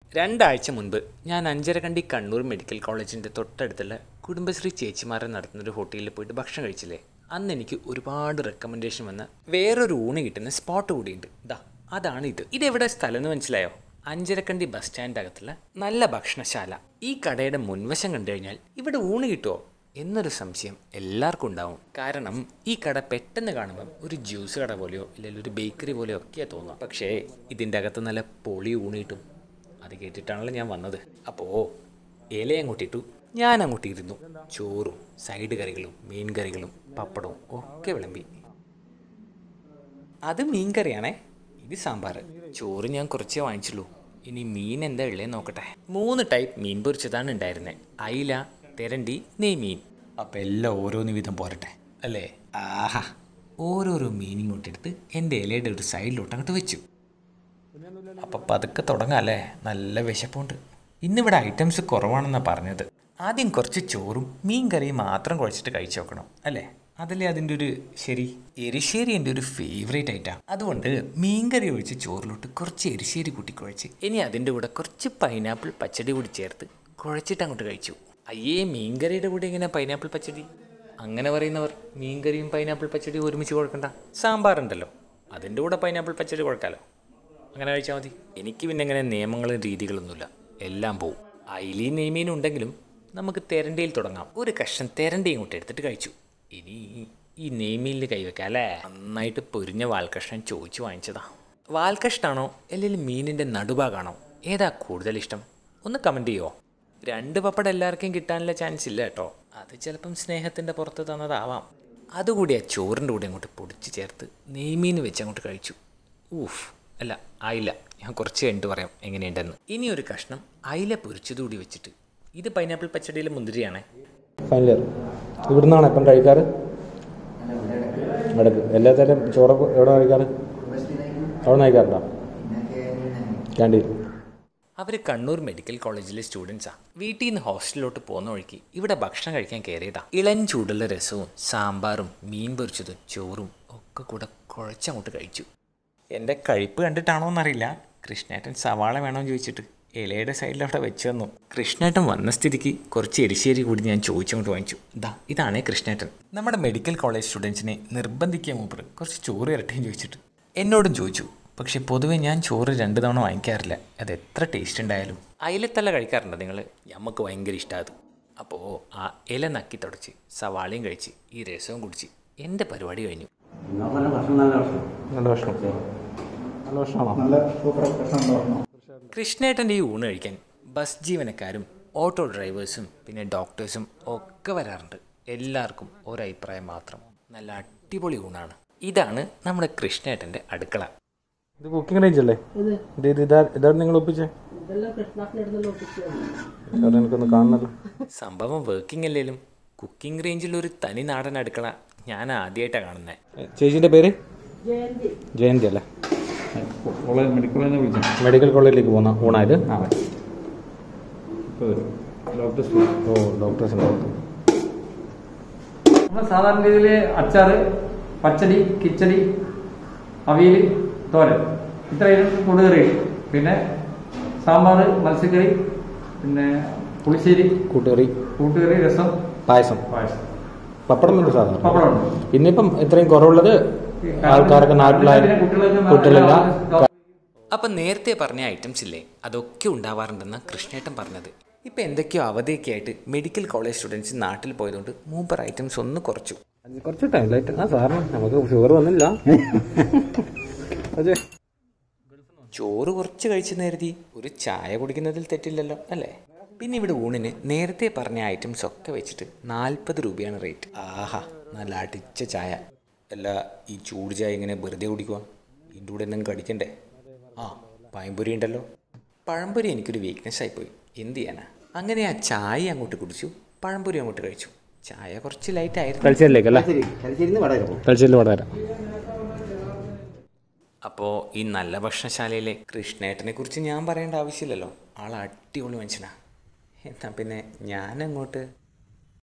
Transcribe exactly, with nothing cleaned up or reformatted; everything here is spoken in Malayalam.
രണ്ടാഴ്ച മുൻപ് ഞാൻ അഞ്ചരക്കണ്ടി കണ്ണൂർ മെഡിക്കൽ കോളേജിൻ്റെ തൊട്ടടുത്തുള്ള കുടുംബശ്രീ ചേച്ചിമാരെ നടത്തുന്നൊരു ഹോട്ടലിൽ പോയിട്ട് ഭക്ഷണം കഴിച്ചില്ലേ. അന്ന് എനിക്ക് ഒരുപാട് റെക്കമെൻഡേഷൻ വന്ന വേറൊരു ഊണ് കിട്ടുന്ന സ്പോട്ട് കൂടിയുണ്ട്. ഇതാ അതാണ് ഇത്. ഇതെവിടെ സ്ഥലം എന്ന് മനസ്സിലായോ? അഞ്ചരക്കണ്ടി ബസ് സ്റ്റാൻഡ് അകത്തുള്ള നല്ല ഭക്ഷണശാല. ഈ കടയുടെ മുൻവശം കണ്ടു കഴിഞ്ഞാൽ ഇവിടെ ഊണ് കിട്ടുമോ എന്നൊരു സംശയം എല്ലാവർക്കും ഉണ്ടാവും. കാരണം ഈ കട പെട്ടെന്ന് കാണുമ്പം ഒരു ജ്യൂസ് കട പോലെയോ അല്ലെങ്കിൽ ഒരു ബേക്കറി പോലെയോ ഒക്കെയാണ് തോന്നുക. പക്ഷേ ഇതിൻ്റെ അകത്ത് നല്ല പൊളി ഊണ് കിട്ടും. അത് കേട്ടിട്ടാണല്ലോ ഞാൻ വന്നത്. അപ്പോൾ ഇല അങ്ങോട്ടിട്ടു, ഞാൻ അങ്ങോട്ട് ഇരുന്നു. ചോറും സൈഡ് കറികളും മീൻ കറികളും പപ്പടവും ഒക്കെ വിളമ്പി. അത് മീൻ കറിയാണേ, ഇത് സാമ്പാർ. ചോറ് ഞാൻ കുറച്ചേ വാങ്ങിച്ചുള്ളൂ. ഇനി മീൻ എന്താ ഉള്ളതെന്ന് നോക്കട്ടെ. മൂന്ന് ടൈപ്പ് മീൻ പൊരിച്ചതാണ് ഉണ്ടായിരുന്നത്. അയില, തെരണ്ടി, നെയ്മീൻ. അപ്പം എല്ലാം ഓരോന്ന് വിധം പോരട്ടെ അല്ലേ? ആഹാ, ഓരോരോ മീനിങ് കൊണ്ടെടുത്ത് എൻ്റെ ഇലയുടെ ഒരു സൈഡിലോട്ട് അങ്ങോട്ട് വെച്ചു. അപ്പം പതുക്കെ തുടങ്ങാമല്ലേ? നല്ല വിശപ്പുണ്ട്. ഇന്നിവിടെ ഐറ്റംസ് കുറവാണെന്നാണ് പറഞ്ഞത്. ആദ്യം കുറച്ച് ചോറും മീൻ കറിയും മാത്രം കുഴച്ചിട്ട് കഴിച്ചു നോക്കണം അല്ലേ? അതല്ലേ അതിൻ്റെ ഒരു ശരി. എരിശ്ശേരി എൻ്റെ ഒരു ഫേവറേറ്റ് ഐറ്റമാണ്. അതുകൊണ്ട് മീൻ കറി ഒഴിച്ച് ചോറിലോട്ട് കുറച്ച് എരിശ്ശേരി കൂട്ടി കുഴച്ച് ഇനി അതിൻ്റെ കൂടെ കുറച്ച് പൈനാപ്പിൾ പച്ചടി കൂടി ചേർത്ത് കുഴച്ചിട്ട് അങ്ങോട്ട് കഴിച്ചു. അയ്യേ, മീൻ കറിയുടെ കൂടെ ഇങ്ങനെ പൈനാപ്പിൾ പച്ചടി? അങ്ങനെ പറയുന്നവർ മീൻ കറിയും പൈനാപ്പിൾ പച്ചടിയും ഒരുമിച്ച് കുഴക്കണ്ട. സാമ്പാറുണ്ടല്ലോ, അതിൻ്റെ കൂടെ പൈനാപ്പിൾ പച്ചടി കുഴക്കാമല്ലോ. അങ്ങനെ കഴിച്ചാൽ മതി. എനിക്ക് പിന്നെ ഇങ്ങനെ നിയമങ്ങളും രീതികളൊന്നുമില്ല, എല്ലാം പോവും. അയിലയും നെയ്മീനും ഉണ്ടെങ്കിലും നമുക്ക് തെരണ്ടിയിൽ തുടങ്ങാം. ഒരു കഷ്ണം തെരണ്ടി ഇങ്ങോട്ട് എടുത്തിട്ട് കഴിച്ചു. ഇനി ഈ നെയ്മീനിൽ കൈവെക്കാം അല്ലേ? നന്നായിട്ട് പൊരിഞ്ഞ വാൽക്കഷ്ണം ചോദിച്ചു വാങ്ങിച്ചതാ. വാൽക്കഷ്ടാണോ അല്ലെങ്കിൽ മീനിൻ്റെ നടുഭാഗമാണോ, ഏതാ കൂടുതൽ ഇഷ്ടം? ഒന്ന് കമൻറ്റ് ചെയ്യുമോ? രണ്ട് പപ്പടം എല്ലാവർക്കും കിട്ടാനുള്ള ചാൻസ് ഇല്ല കേട്ടോ. അത് ചിലപ്പം സ്നേഹത്തിൻ്റെ പുറത്ത് തന്നതാവാം. അതുകൂടി ആ ചോറിൻ്റെ കൂടെ അങ്ങോട്ട് പൊടിച്ച് ചേർത്ത് നെയ്മീൻ വെച്ച് അങ്ങോട്ട് കഴിച്ചു. ഊഫ്, അല്ല അയില. ഞാൻ കുറച്ച് കഴിഞ്ഞിട്ട് പറയാം എങ്ങനെയുണ്ടെന്ന്. ഇനി ഒരു കഷ്ണം അയില പൊരിച്ചതുകൂടി വെച്ചിട്ട്. ഇത് പൈനാപ്പിൾ പച്ചടിയിലെ മുന്തിരിയാണേ. ഫൈനൽ ഇവിടുന്നാണ് എപ്പം കഴിക്കാറ്? ഇടയ്ക്ക് എല്ലാ തരം ചോറൊക്കെ എവിടെ കഴിക്കാറ്? അവിടെ നിന്ന് കഴിക്കാറുണ്ടോ? ക്യാൻറ്റീൻ. അവർ കണ്ണൂർ മെഡിക്കൽ കോളേജിലെ സ്റ്റുഡൻസാണ്. വീട്ടിൽ നിന്ന് ഹോസ്റ്റലിലോട്ട് പോകുന്ന വഴിക്ക് ഇവിടെ ഭക്ഷണം കഴിക്കാൻ കയറിയതാ. ഇളം ചൂടുള്ള രസവും സാമ്പാറും മീൻ പൊരിച്ചതും ചോറും ഒക്കെ കൂടെ കുഴച്ചങ്ങോട്ട് കഴിച്ചു. എൻ്റെ കഴിപ്പ് കണ്ടിട്ടാണോ എന്നറിയില്ല, കൃഷ്ണേട്ടൻ സവാള വേണമെന്ന് ചോദിച്ചിട്ട് ഇലയുടെ സൈഡിൽ അവിടെ വെച്ച് തന്നു. കൃഷ്ണേട്ടൻ വന്ന സ്ഥിതിക്ക് കുറച്ച് എരിശ്ശേരി കൂടി ഞാൻ ചോദിച്ചങ്ങോട്ട് വാങ്ങിച്ചു. ഇതാ ഇതാണേ കൃഷ്ണേട്ടൻ. നമ്മുടെ മെഡിക്കൽ കോളേജ് സ്റ്റുഡൻസിനെ നിർബന്ധിക്കാൻ മൂപ്പർ കുറച്ച് ചോറ് ഇരട്ടിയും ചോദിച്ചിട്ട് എന്നോടും ചോദിച്ചു. പക്ഷേ പൊതുവെ ഞാൻ ചോറ് രണ്ട് തവണ വാങ്ങിക്കാറില്ല, അത് എത്ര ടേസ്റ്റ് ഉണ്ടായാലും. അയിലത്തല്ല കഴിക്കാറുണ്ടോ നിങ്ങൾ? നമുക്ക് ഭയങ്കര ഇഷ്ടമാണ് അത്. അപ്പോൾ ആ ഇല നക്കി തുടച്ച് സവാളയും കഴിച്ച് ഈ രസവും കുടിച്ച് എൻ്റെ പരിപാടി കഴിഞ്ഞു. കൃഷ്ണേട്ടൻ്റെ ഈ ഊണ് കഴിക്കാൻ ബസ് ജീവനക്കാരും ഓട്ടോ ഡ്രൈവേഴ്സും പിന്നെ ഡോക്ടേഴ്സും ഒക്കെ വരാറുണ്ട്. എല്ലാവർക്കും ഒരഭിപ്രായം മാത്രം, നല്ല അടിപൊളി ഊണാണ്. ഇതാണ് നമ്മുടെ കൃഷ്ണേട്ടൻ്റെ അടുക്കള. ഇത് കുക്കിംഗ് റേഞ്ച് അല്ലേ? ഇതാണ് നിങ്ങൾ ഒപ്പിച്ചേ? എനിക്കൊന്ന് കാണണല്ലോ. സംഭവം വർക്കിംഗ് അല്ലേലും കുക്കിംഗ് റേഞ്ചിൽ ഒരു തനി നാടൻ അടുക്കള ഞാൻ ആദ്യമായിട്ടാണ് കാണുന്നത്. ചേച്ചിൻ്റെ പേര് ജയന്തി അല്ലേ? മെഡിക്കൽ കോളേജിലേക്ക് പോകുന്ന ഊണായത്? ഓ ഡോക്ടേഴ്സ്. സാധാരണ രീതിയിൽ അച്ചാറ്, പച്ചടി, കിച്ചടി, അവിയൽ, തോരൻ, ഇത്രയും കൂട്ടുകറി, പിന്നെ സാമ്പാർ, മത്സ്യക്കറി, പിന്നെ പുളിശ്ശേരി, കൂട്ടുകറി കൂട്ടുകറി രസം, പായസം പായസം പപ്പടം ഉണ്ട് സാധാരണ. പപ്പടമുണ്ട്. ഇന്നിപ്പം ഇത്രയും കുറവുള്ളത് ആൾക്കാരൊക്കെ നാട്ടിലായാലും കുട്ടികളെല്ലാം. അപ്പം നേരത്തെ പറഞ്ഞ ഐറ്റംസ് ഇല്ലേ, അതൊക്കെ ഉണ്ടാവാറുണ്ടെന്ന് കൃഷ്ണേട്ടൻ പറഞ്ഞത്. ഇപ്പം എന്തൊക്കെയോ അവധിയൊക്കെ ആയിട്ട് മെഡിക്കൽ കോളേജ് സ്റ്റുഡൻസ് നാട്ടിൽ പോയതുകൊണ്ട് മൂപ്പർ ഐറ്റംസ് ഒന്ന് കുറച്ചു. കുറച്ച് ടൈം ലൈറ്റ് ആ സാറിന് നമുക്ക് ഷുഗർ വന്നില്ല. ചോറ് കുറച്ച് കഴിച്ചെന്ന് കരുതി ഒരു ചായ കുടിക്കുന്നതിൽ തെറ്റില്ലല്ലോ അല്ലേ? പിന്നെ ഇവിടെ ഊണിന് നേരത്തെ പറഞ്ഞ ഐറ്റംസ് ഒക്കെ വെച്ചിട്ട് നാൽപ്പത് രൂപയാണ് റേറ്റ്. ആഹാ, നല്ല അടിച്ച ചായ. അല്ല, ഈ ചൂട് ചായ ഇങ്ങനെ വെറുതെ കുടിക്കുക? ഇതിൻ്റെ കൂടെ എന്തെങ്കിലും കടിക്കണ്ടേ? ആ, പഴംപൊരി ഉണ്ടല്ലോ. പഴംപൊരി എനിക്കൊരു വീക്ക്നെസ് ആയിപ്പോയി, എന്ത് ചെയ്യാനാ. അങ്ങനെ ആ ചായ അങ്ങോട്ട് കുടിച്ചു, പഴംപൊരി അങ്ങോട്ട് കഴിച്ചു. ചായ കുറച്ച് ലൈറ്റ് ആയിരുന്നു. അപ്പോൾ ഈ നല്ല ഭക്ഷണശാലയിലെ കൃഷ്ണേട്ടനെ കുറിച്ച് ഞാൻ പറയേണ്ട ആവശ്യമില്ലല്ലോ, ആൾ അടിപൊളി മനുഷ്യനാണ്. എന്നാൽ പിന്നെ ഞാനങ്ങോട്ട്